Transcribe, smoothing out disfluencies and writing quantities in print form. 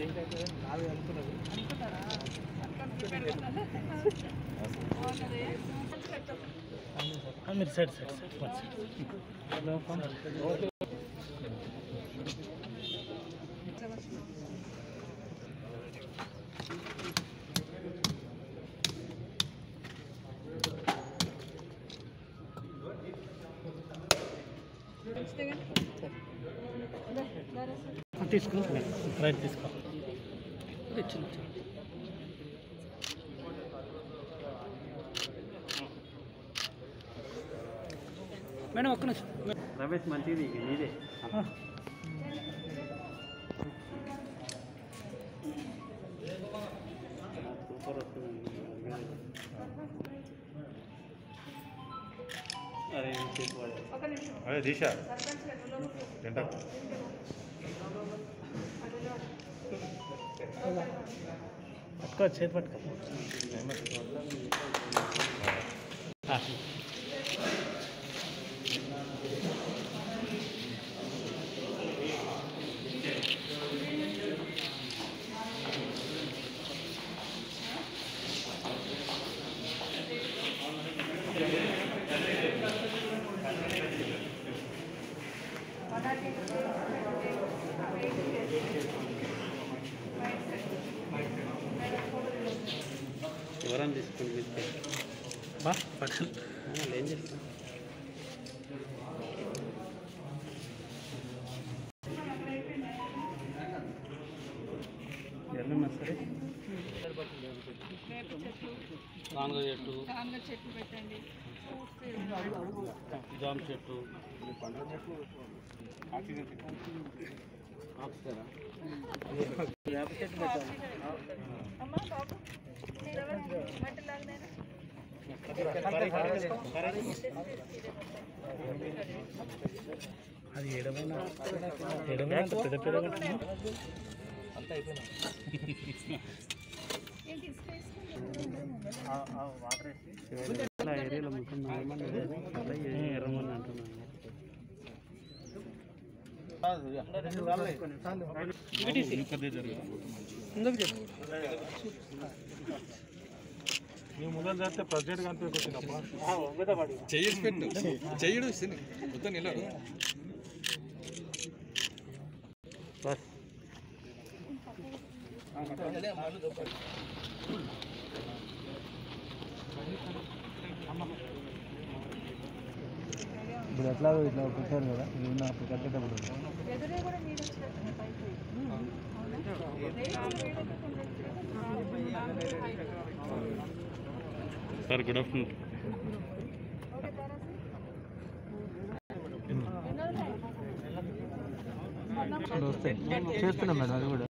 మీరు side side తీసుకో right తీసుకో మేడం ఒక్క నిమిషం రమేష్ మంచిది నీదే సూపర్ వస్తుంది అదే దిశ పట్టుకో చేతి పట్టుకో ఎవరని తీసుకుని బా పక్కన ఏం చేస్తాం ఎల్లున్నా సరే కాంగ చెట్టు పెట్టండి జామ చెట్టు ఆక్సిజన్ వేప చెట్టు పెట్టాలి అది ఏడమైనా పెద్ద పెద్ద అంతా అయిపోయినా ఏరియాలో మొత్తం ఎర్రమని అంటున్నాను మొదలు చేస్తే ప్రెసిడెంట్ కనిపించిందమ్మా చెయ్యి పెట్టు చెయ్యడు మొత్తం నిలడు బస్ ఇప్పుడు ఎట్లా ఇట్లా పెట్టారు కదా ఇది అప్పుడు కట్టేటప్పుడు సార్ గుడ్ ఆఫ్టర్నూన్ వస్తాయి చేస్తున్నాం మేడం అది కూడా